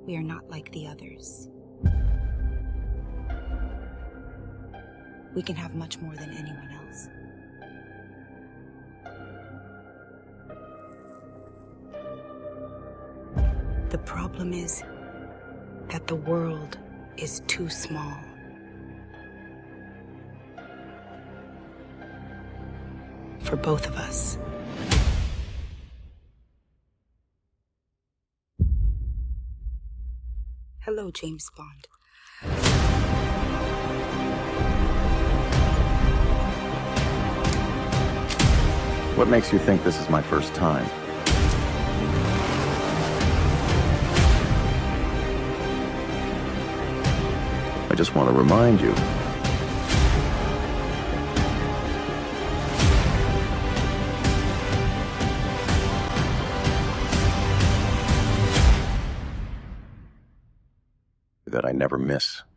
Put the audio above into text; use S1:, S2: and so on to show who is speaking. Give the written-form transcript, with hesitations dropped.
S1: We are not like the others. We can have much more than anyone else. The problem is that the world is too small. For both of us. Hello, James Bond.
S2: What makes you think this is my first time? I just want to remind you. That I never miss.